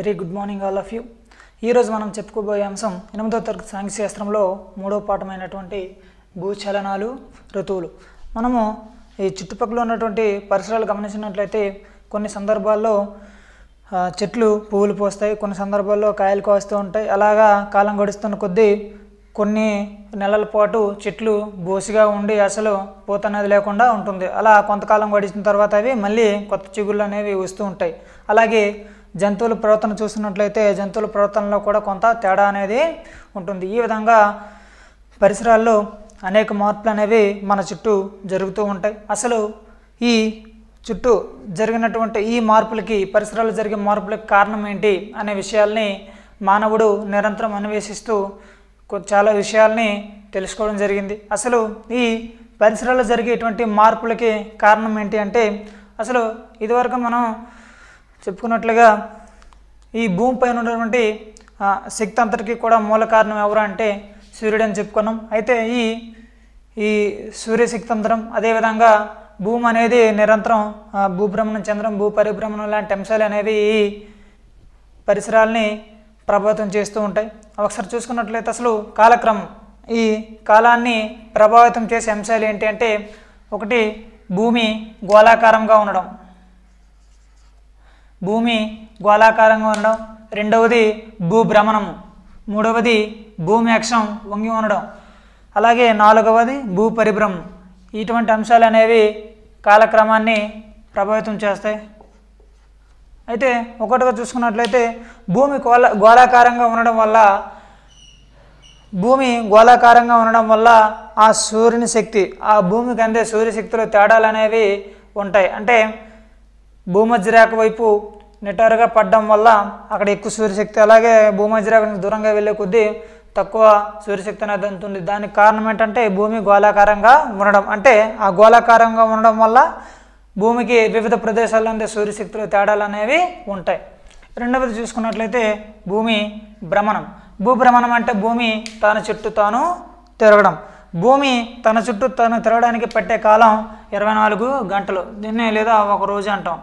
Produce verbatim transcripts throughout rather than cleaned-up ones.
Very good morning all of you. ఈరోజు మనం చెప్పుకోబోయే అంశం ఎనిమిదవ తరగతి సాంఘిక శాస్త్రంలో మూడవ పాఠమైనటువంటి భూచలనాలు ఋతువులు. మనము ఈ చుట్టుపక్కల ఉన్నటువంటి పరిసరాలు గమనించినట్లయితే కొన్ని సందర్భాల్లో చెట్లు పువ్వులు పోస్తాయి, కొన్ని సందర్భాల్లో కాయలు కోస్తూ ఉంటాయి. అలాగా కాలం గడుస్తున్న కొద్దీ కొన్ని నెలల పాటు చెట్లు బోసిగా ఉండి అసలు పూత అనేది లేకుండా ఉంటుంది. అలా కొంతకాలం గడిచిన తర్వాత అవి మళ్ళీ కొత్త చిగుళ్ళు అనేవి వస్తూ ఉంటాయి. అలాగే జంతువుల ప్రవర్తన చూసినట్లయితే జంతువుల ప్రవర్తనలో కూడా కొంత తేడా అనేది ఉంటుంది. ఈ విధంగా పరిసరాల్లో అనేక మార్పులు అనేవి మన చుట్టూ జరుగుతూ ఉంటాయి. అసలు ఈ చుట్టూ జరిగినటువంటి ఈ మార్పులకి, పరిసరాలు జరిగే మార్పులకి కారణం ఏంటి అనే విషయాల్ని మానవుడు నిరంతరం అన్వేషిస్తూ చాలా విషయాల్ని తెలుసుకోవడం జరిగింది. అసలు ఈ పరిసరాల్లో జరిగేటువంటి మార్పులకి కారణం ఏంటి అంటే, అసలు ఇదివరకు మనం చెప్పుకున్నట్లుగా ఈ భూమిపైన ఉన్నటువంటి శక్తి అంతటికి కూడా మూల కారణం ఎవరు అంటే సూర్యుడు అని చెప్పుకున్నాం. అయితే ఈ ఈ సూర్యశక్తి అంతరం, అదేవిధంగా భూమి అనేది నిరంతరం భూభ్రమణం, చంద్రం, భూ పరిభ్రమణం లాంటి అంశాలు అనేవి ఈ పరిసరాలని ప్రభావితం చేస్తూ ఉంటాయి. ఒకసారి చూసుకున్నట్లయితే అసలు కాలక్రమం, ఈ కాలాన్ని ప్రభావితం చేసే అంశాలు ఏంటి అంటే, ఒకటి భూమి గోళాకారంగా ఉండడం, భూమి గోళాకారంగా ఉండడం రెండవది భూభ్రమణము, మూడవది భూమి అక్షం వంగి ఉండడం, అలాగే నాలుగవది భూ పరిభ్రమణం. ఇటువంటి అంశాలు అనేవి కాలక్రమాన్ని ప్రభావితం చేస్తాయి. అయితే ఒకటిగా చూసుకున్నట్లయితే భూమి గోళ గోళాకారంగా ఉండడం వల్ల భూమి గోళాకారంగా ఉండడం వల్ల ఆ సూర్యుని శక్తి, ఆ భూమికి అందే సూర్యశక్తిలో తేడాలు అనేవి ఉంటాయి. అంటే భూమధ్య రేఖ వైపు నిటారుగా పడడం వల్ల అక్కడ ఎక్కువ సూర్యశక్తి, అలాగే భూమధ్య రేఖ నుంచి దూరంగా వెళ్ళే కొద్దీ తక్కువ సూర్యశక్తి అనేది ఉంటుంది. దానికి కారణం ఏంటంటే భూమి గోళాకారంగా ఉండడం. అంటే ఆ గోళాకారంగా ఉండడం వల్ల భూమికి వివిధ ప్రదేశాల్లో ఉండే సూర్యశక్తిలో తేడాలు అనేవి ఉంటాయి. రెండవది చూసుకున్నట్లయితే భూమి భ్రమణం. భూభ్రమణం అంటే భూమి తన చుట్టూ తాను తిరగడం. భూమి తన చుట్టూ తాను తిరగడానికి పట్టే కాలం ఇరవై నాలుగు గంటలు, దీన్నే లేదా ఒక రోజు అంటాం.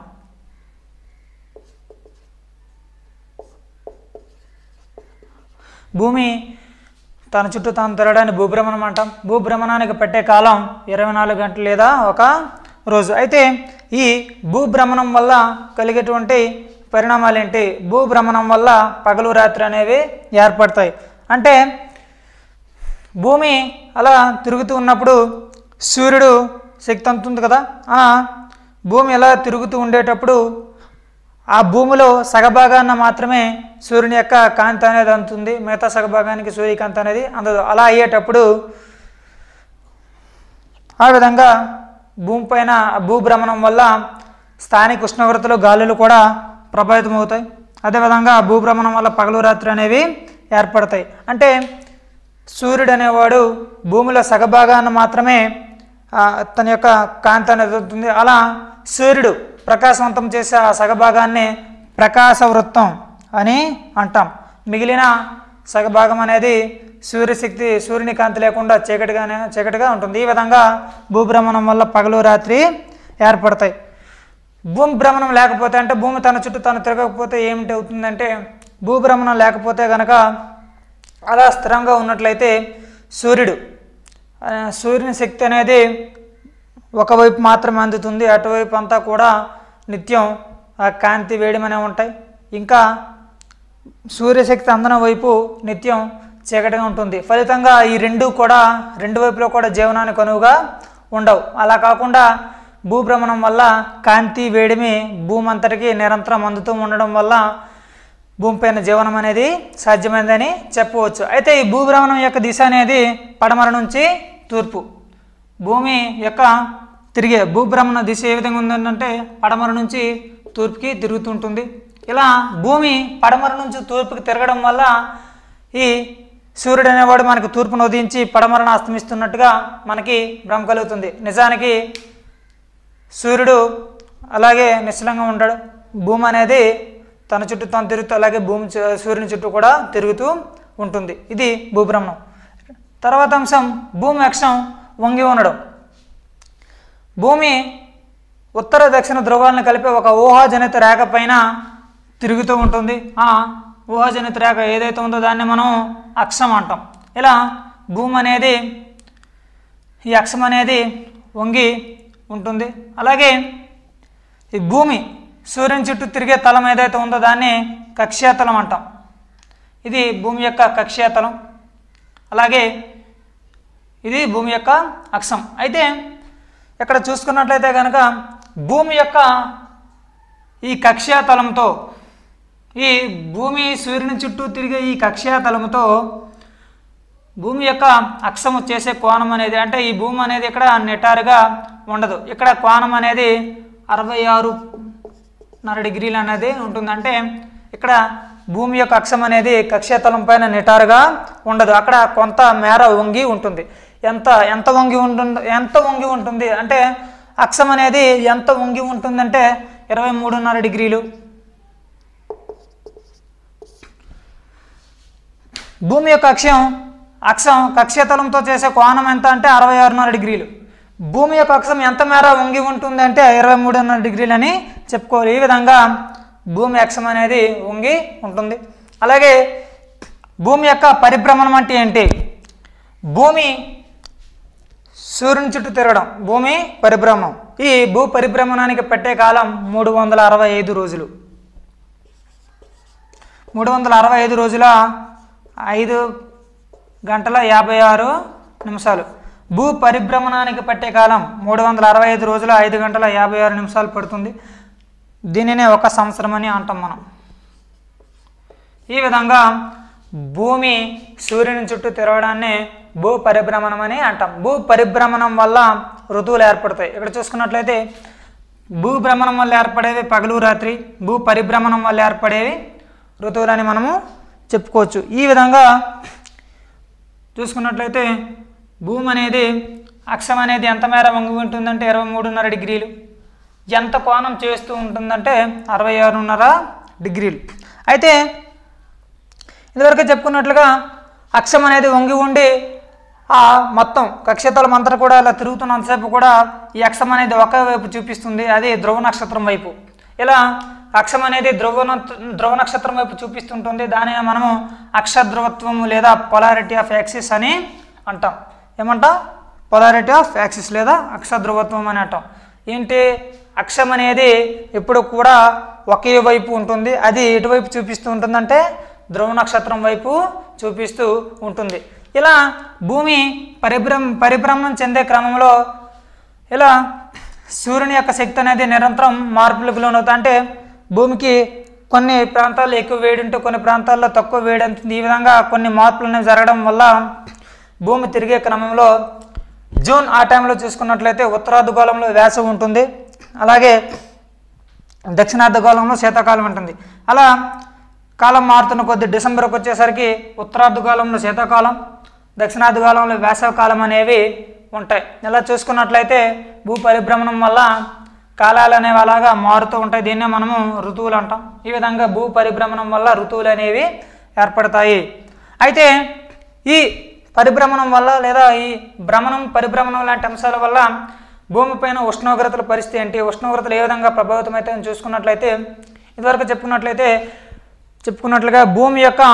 భూమి తన చుట్టూ తాను తిరగడానికి భూభ్రమణం అంటాం. భూభ్రమణానికి పట్టే కాలం ఇరవై నాలుగు గంటలు లేదా ఒక రోజు. అయితే ఈ భూభ్రమణం వల్ల కలిగేటువంటి పరిణామాలు ఏంటి? భూభ్రమణం వల్ల పగలు రాత్రి అనేవి ఏర్పడతాయి. అంటే భూమి అలా తిరుగుతూ ఉన్నప్పుడు సూర్యుడు శక్తి అందుతుంది కదా, ఆ భూమి ఎలా తిరుగుతూ ఉండేటప్పుడు ఆ భూమిలో సగభాగాన మాత్రమే సూర్యుని యొక్క కాంతి అనేది అందుతుంది, మిగతా సగభాగానికి సూర్యకాంతి అనేది అందదు. అలా అయ్యేటప్పుడు ఆ విధంగా భూమిపైన భూభ్రమణం వల్ల స్థానిక ఉష్ణోగ్రతలు, గాలులు కూడా ప్రభావితం అవుతాయి. అదేవిధంగా భూభ్రమణం వల్ల పగలు రాత్రి అనేవి ఏర్పడతాయి. అంటే సూర్యుడు అనేవాడు భూమిలో సగభాగాన్ని మాత్రమే తన యొక్క కాంతి అనేది ఉంటుంది. అలా సూర్యుడు ప్రకాశవంతం చేసే ఆ సగభాగాన్ని ప్రకాశ వృత్తం అని అంటాం. మిగిలిన సగభాగం అనేది సూర్యశక్తి, సూర్యుని కాంతి లేకుండా చీకటిగానే చీకటిగా ఉంటుంది. ఈ విధంగా భూభ్రమణం వల్ల పగలు రాత్రి ఏర్పడతాయి. భూమి భ్రమణం లేకపోతే, అంటే భూమి తన చుట్టూ తను తిరగకపోతే ఏమిటి అవుతుందంటే, భూభ్రమణం లేకపోతే కనుక అలా స్థిరంగా ఉన్నట్లయితే సూర్యుడు సూర్యుని శక్తి అనేది ఒకవైపు మాత్రమే అందుతుంది, అటువైపు అంతా కూడా నిత్యం ఆ కాంతి వేడిమనే ఉంటాయి. ఇంకా సూర్యశక్తి అందన వైపు నిత్యం చీకటిగా ఉంటుంది. ఫలితంగా ఈ రెండు కూడా రెండు వైపులో కూడా జీవనానికి అనువుగా ఉండవు. అలా కాకుండా భూభ్రమణం వల్ల కాంతి వేడిమి భూమి అంతటికి నిరంతరం అందుతూ ఉండడం వల్ల భూమిపైన జీవనం అనేది సాధ్యమైందని చెప్పవచ్చు. అయితే ఈ భూభ్రమణం యొక్క దిశ అనేది పడమర నుంచి తూర్పు. భూమి యొక్క తిరిగే భూభ్రమణ దిశ ఏ విధంగా ఉందంటే పడమర నుంచి తూర్పుకి తిరుగుతుంటుంది. ఇలా భూమి పడమర నుంచి తూర్పుకి తిరగడం వల్ల ఈ సూర్యుడు అనేవాడు మనకి తూర్పును ఉదయించి పడమరను అస్తమిస్తున్నట్టుగా మనకి భ్రమ కలుగుతుంది. నిజానికి సూర్యుడు అలాగే నిశ్చలంగా ఉంటాడు. భూమి అనేది తన చుట్టూ తాను తిరుగుతూ, అలాగే భూమి సూర్యుని చుట్టూ కూడా తిరుగుతూ ఉంటుంది. ఇది భూభ్రమణం. తర్వాత అంశం భూమి అక్షం వంగి ఉండడం. భూమి ఉత్తర దక్షిణ ధ్రువాలను కలిపే ఒక ఊహాజనిత రేఖ పైన తిరుగుతూ ఉంటుంది. ఆ ఊహాజనిత రేఖ ఏదైతే ఉందో దాన్ని మనం అక్షం అంటాం. ఇలా భూమి అనేది ఈ అక్షం అనేది వంగి ఉంటుంది. అలాగే ఈ భూమి సూర్యుని చుట్టూ తిరిగే తలం ఏదైతే ఉందో దాన్ని కక్ష్యాతలం అంటాం. ఇది భూమి యొక్క కక్ష్యాతలం. అలాగే ఇది భూమి యొక్క అక్షం. అయితే ఇక్కడ చూసుకున్నట్లయితే కనుక భూమి యొక్క ఈ కక్ష్యాతలంతో ఈ భూమి సూర్యుని చుట్టూ తిరిగే ఈ కక్ష్యాతలంతో భూమి యొక్క అక్షము చేసే కోణం అనేది, అంటే ఈ భూమి అనేది ఇక్కడ నిటారుగా ఉండదు. ఇక్కడ కోణం అనేది అరవై ఆరున్నర డిగ్రీలు అనేది ఉంటుంది. అంటే ఇక్కడ భూమి యొక్క అక్షం అనేది కక్ష్యాతలం పైన నిటారుగా ఉండదు. అక్కడ కొంత మేర వంగి ఉంటుంది. ఎంత ఎంత వంగి ఉంటుంది ఎంత వంగి ఉంటుంది అంటే అక్షం అనేది ఎంత వంగి ఉంటుందంటే ఇరవై మూడున్నర డిగ్రీలు. భూమి యొక్క అక్షం అక్షం కక్ష్యాతలంతో చేసే కోణం ఎంత అంటే అరవై ఆరున్నర డిగ్రీలు. భూమి యొక్క అక్షం ఎంత మేర వంగి ఉంటుంది అంటే ఇరవై మూడున్నర డిగ్రీలు అని చెప్పుకోవాలి. ఈ విధంగా భూమి అక్షం అనేది వంగి ఉంటుంది. అలాగే భూమి యొక్క పరిభ్రమణం అంటే ఏంటి? భూమి సూర్యుని చుట్టూ తిరగడం భూమి పరిభ్రమణం. ఈ భూ పరిభ్రమణానికి పట్టే కాలం మూడు వందల అరవై ఐదు రోజులు. మూడు వందల అరవై ఐదు రోజుల ఐదు గంటల యాభై ఆరు నిమిషాలు. భూ పరిభ్రమణానికి పట్టే కాలం మూడు వందల అరవై ఐదు రోజుల ఐదు గంటల యాభై ఆరు నిమిషాలు పడుతుంది. దీనినే ఒక సంవత్సరం అని అంటాం మనం. ఈ విధంగా భూమి సూర్యుని చుట్టూ తిరగడాన్ని భూ పరిభ్రమణం అని అంటాం. భూ పరిభ్రమణం వల్ల ఋతువులు ఏర్పడతాయి. ఇక్కడ చూసుకున్నట్లయితే భూభ్రమణం వల్ల ఏర్పడేవి పగలు రాత్రి, భూ పరిభ్రమణం వల్ల ఏర్పడేవి ఋతువులని మనము చెప్పుకోవచ్చు. ఈ విధంగా చూసుకున్నట్లయితే భూమి అనేది అక్షం అనేది ఎంత మేర వంగి ఉంటుందంటే ఇరవై మూడున్నర డిగ్రీలు. ఎంత కోణం చేస్తూ ఉంటుందంటే అరవై ఆరున్నర డిగ్రీలు. అయితే ఇదివరకు చెప్పుకున్నట్లుగా అక్షం అనేది వంగి ఉండి ఆ మొత్తం కక్ష్యతలం అంతా కూడా ఇలా తిరుగుతున్నంతసేపు కూడా ఈ అక్షం అనేది ఒకే వైపు చూపిస్తుంది. అది ధ్రువ నక్షత్రం వైపు. ఇలా అక్షం అనేది ధ్రువ ధ్రువ నక్షత్రం వైపు చూపిస్తుంటుంది. దానిని మనము అక్షధ్రువత్వము లేదా పొలారిటీ ఆఫ్ యాక్సిస్ అని అంటాం. ఏమంటాం? పొలారిటీ ఆఫ్ యాక్సిస్ లేదా అక్షధ్రువత్వం అని అంటాం. ఏంటి? అక్షం అనేది ఎప్పుడు కూడా ఒకే వైపు ఉంటుంది. అది ఎటువైపు చూపిస్తూ ఉంటుందంటే ధ్రువ నక్షత్రం వైపు చూపిస్తూ ఉంటుంది. ఇలా భూమి పరిభ్రమ పరిభ్రమణం చెందే క్రమంలో ఇలా సూర్యుని యొక్క శక్తి అనేది నిరంతరం మార్పులకు లోనవుతుంది. అంటే భూమికి కొన్ని ప్రాంతాల్లో ఎక్కువ వేడి ఉంటే కొన్ని ప్రాంతాల్లో తక్కువ వేడి ఉంటుంది. ఈ విధంగా కొన్ని మార్పులు అనేవి జరగడం వల్ల భూమి తిరిగే క్రమంలో జూన్ ఆ టైంలో చూసుకున్నట్లయితే ఉత్తరార్ధగోళంలో వేసవి ఉంటుంది. అలాగే దక్షిణార్ధగోళంలో శీతాకాలం ఉంటుంది. అలా కాలం మారుతున్న కొద్ది డిసెంబర్కి వచ్చేసరికి ఉత్తరార్ధగోళంలో శీతాకాలం, దక్షిణార్ధగోళంలో వేసవికాలం అనేవి ఉంటాయి. ఇలా చూసుకున్నట్లయితే భూ పరిభ్రమణం వల్ల కాలాలు అనేవి అలాగా మారుతూ ఉంటాయి. దీన్నే మనము ఋతువులు అంటాం. ఈ విధంగా భూ పరిభ్రమణం వల్ల ఋతువులు అనేవి ఏర్పడతాయి. అయితే ఈ పరిభ్రమణం వల్ల లేదా ఈ భ్రమణం పరిభ్రమణం లాంటి అంశాల వల్ల భూమిపైన ఉష్ణోగ్రతల పరిస్థితి ఏంటి, ఉష్ణోగ్రతలు ఏ విధంగా ప్రభావితం అయితే అని చూసుకున్నట్లయితే ఇదివరకు చెప్పుకున్నట్లయితే చెప్పుకున్నట్లుగా భూమి యొక్క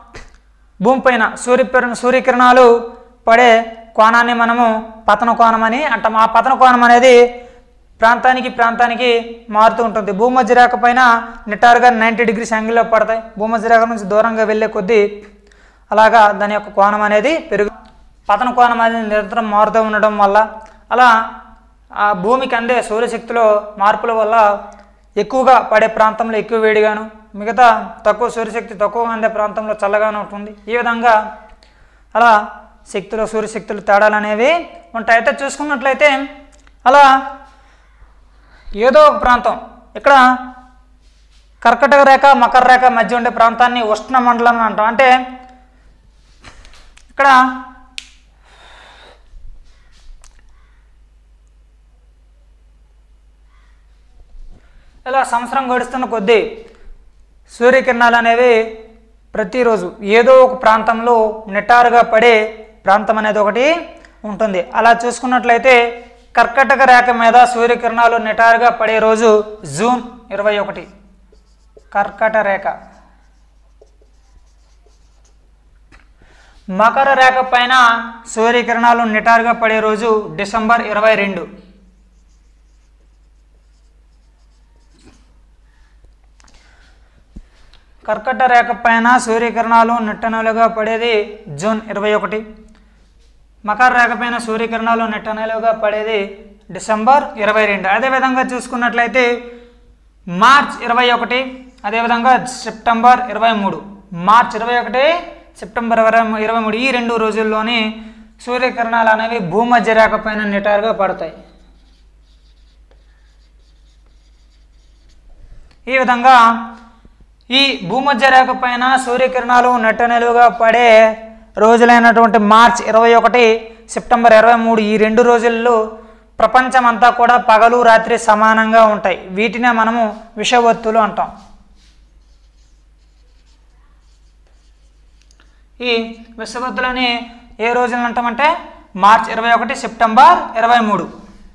భూమిపైన సూర్య సూర్యకిరణాలు పడే కోణాన్ని మనము పతన కోణం అని అంటాం. ఆ పతన కోణం అనేది ప్రాంతానికి ప్రాంతానికి మారుతూ ఉంటుంది. భూమధ్య రేఖ పైన నిటారుగా నైంటీ డిగ్రీస్ యాంగిల్లో పడతాయి. భూమధ్య రేఖ నుంచి దూరంగా వెళ్ళే కొద్దీ అలాగా దాని యొక్క కోణం అనేది పెరుగు పతన కోణం అనేది నిరంతరం మారుతూ ఉండడం వల్ల అలా ఆ భూమికి అందే సూర్యశక్తిలో మార్పుల వల్ల ఎక్కువగా పడే ప్రాంతంలో ఎక్కువ వేడిగాను, మిగతా తక్కువ సూర్యశక్తి తక్కువగా అందే ప్రాంతంలో చల్లగాను ఉంటుంది. ఈ విధంగా అలా శక్తిలో సూర్యశక్తులు తేడాలు అనేవి ఉంటాయి. అయితే చూసుకున్నట్లయితే అలా ఏదో ఒక ప్రాంతం ఇక్కడ కర్కటక రేఖ మకర రేఖ మధ్య ఉండే ప్రాంతాన్ని ఉష్ణ మండలం అని అంటాం. అంటే ఇక్కడ ఇలా సంవత్సరం గడుస్తున్న కొద్దీ సూర్యకిరణాలు అనేవి ప్రతిరోజు ఏదో ఒక ప్రాంతంలో నిటారుగా పడే ప్రాంతం అనేది ఒకటి ఉంటుంది. అలా చూసుకున్నట్లయితే కర్కటక రేఖ మీద సూర్యకిరణాలు నిటారుగా పడే రోజు జూన్ ఇరవై ఒకటి కర్కట రేఖ. మకర రేఖ పైన సూర్యకిరణాలు నిటారుగా పడే రోజు డిసెంబర్ ఇరవై రెండు. కర్కట రేఖ పైన సూర్యకిరణాలు నిట్టనలుగా పడేది జూన్ ఇరవై ఒకటి. మకర రేఖ పైన సూర్యకిరణాలు నిట్టనలుగా పడేది డిసెంబర్ ఇరవై రెండు. అదేవిధంగా చూసుకున్నట్లయితే మార్చ్ ఇరవై ఒకటి, అదేవిధంగా సెప్టెంబర్ ఇరవై మూడు. మార్చ్ ఇరవై ఒకటి, సెప్టెంబర్ ఇరవై ఇరవై మూడు ఈ రెండు రోజుల్లోనే సూర్యకిరణాలు అనేవి భూమధ్య రేఖ పైన నిటారుగా పడతాయి. ఈ విధంగా ఈ భూమధ్య రేఖ పైన సూర్యకిరణాలు నెట్టనెలుగా పడే రోజులైనటువంటి మార్చ్ ఇరవై ఒకటి, సెప్టెంబర్ ఇరవై మూడు ఈ రెండు రోజుల్లో ప్రపంచమంతా కూడా పగలు రాత్రి సమానంగా ఉంటాయి. వీటినే మనము విషువత్తులు అంటాం. ఈ విషువత్తులని ఏ రోజులు అంటామంటే మార్చ్ ఇరవై ఒకటి, సెప్టెంబర్ ఇరవై మూడు.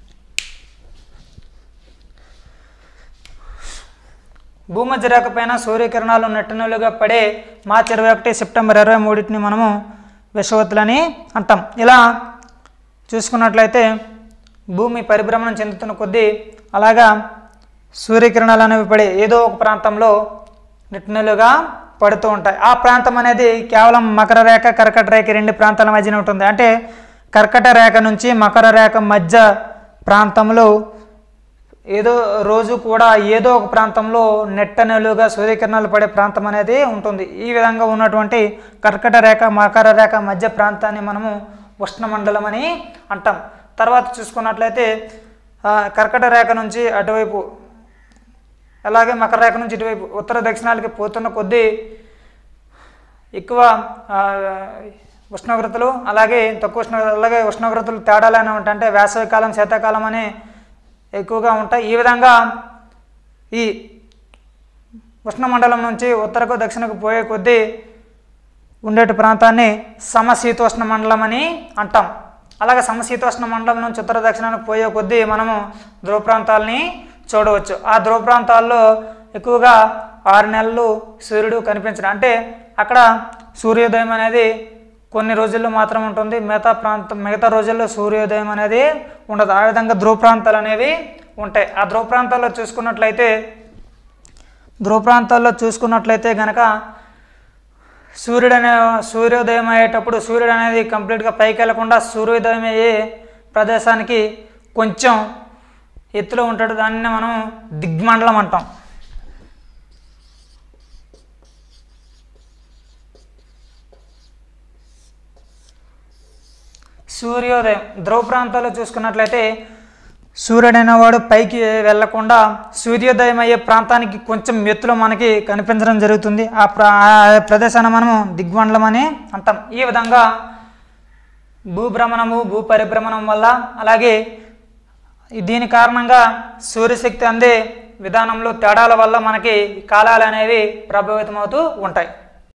భూమధ్య రేఖ పైన సూర్యకిరణాలు నెట్టనలుగా పడే మార్చి ఇరవై ఒకటి, సెప్టెంబర్ ఇరవై మూడింటిని మనము విషువత్తులని అంటాం. ఇలా చూసుకున్నట్లయితే భూమి పరిభ్రమణం చెందుతున్న కొద్దీ అలాగా సూర్యకిరణాలు అనేవి పడే ఏదో ఒక ప్రాంతంలో నెట్టనలుగా పడుతూ ఉంటాయి. ఆ ప్రాంతం అనేది కేవలం మకర రేఖ కర్కట రేఖ రెండు ప్రాంతాల మధ్యన ఉంటుంది. అంటే కర్కట రేఖ నుంచి మకర రేఖ మధ్య ప్రాంతంలో ఏదో రోజు కూడా ఏదో ఒక ప్రాంతంలో నెట్టనెలుగా సూర్యకిరణాలు పడే ప్రాంతం అనేది ఉంటుంది. ఈ విధంగా ఉన్నటువంటి కర్కట రేఖ మకర రేఖ మధ్య ప్రాంతాన్ని మనము ఉష్ణమండలం అని అంటాం. తర్వాత చూసుకున్నట్లయితే కర్కట రేఖ నుంచి అటువైపు అలాగే మకర రేఖ నుంచి ఇటువైపు ఉత్తర దక్షిణాలకి పోతున్న కొద్దీ ఎక్కువ ఉష్ణోగ్రతలు అలాగే తక్కువ ఉష్ణోగ్రత అలాగే ఉష్ణోగ్రతలు తేడాలు అనేవి ఉంటాయి. అంటే వేసవికాలం శీతాకాలం అని ఎక్కువగా ఉంటాయి. ఈ విధంగా ఈ ఉష్ణమండలం నుంచి ఉత్తరకు దక్షిణకు పోయే కొద్దీ ఉండేటి ప్రాంతాన్ని సమశీతోష్ణ మండలం అని అంటాం. అలాగే సమశీతోష్ణ మండలం నుంచి ఉత్తర దక్షిణానికి పోయే కొద్దీ మనము ధ్రువ ప్రాంతాలని చూడవచ్చు. ఆ ధ్రువ ప్రాంతాల్లో ఎక్కువగా ఆరు నెలలు సూర్యుడు కనిపించడం, అంటే అక్కడ సూర్యోదయం అనేది కొన్ని రోజుల్లో మాత్రం ఉంటుంది. మిగతా ప్రాంతం మిగతా రోజుల్లో సూర్యోదయం అనేది ఉండదు. ఆ విధంగా ధ్రువ ప్రాంతాలు అనేవి ఉంటాయి. ఆ ధ్రువ ప్రాంతాల్లో చూసుకున్నట్లయితే ధ్రువ ప్రాంతాల్లో చూసుకున్నట్లయితే కనుక సూర్యుడు అనే సూర్యోదయం అయ్యేటప్పుడు సూర్యుడు అనేది కంప్లీట్గా పైకి వెళ్లకుండా సూర్యోదయం అయ్యే ప్రదేశానికి కొంచెం ఎత్తులో ఉంటాడు. దాన్ని మనం దిగ్మండలం అంటాం. సూర్యోదయం ధ్రువ ప్రాంతాల్లో చూసుకున్నట్లయితే సూర్యుడు అనేవాడు పైకి వెళ్లకుండా సూర్యోదయం అయ్యే ప్రాంతానికి కొంచెం ఎత్తులో మనకి కనిపించడం జరుగుతుంది. ఆ ప్ర ప్రదేశాన్ని మనము దిగ్మండలం అని అంటాం. ఈ విధంగా భూభ్రమణము భూ పరిభ్రమణం వల్ల అలాగే దీని కారణంగా సూర్యశక్తి అందే విధానంలో తేడాల వల్ల మనకి కాలాలు అనేవి ప్రభావితం అవుతూ ఉంటాయి.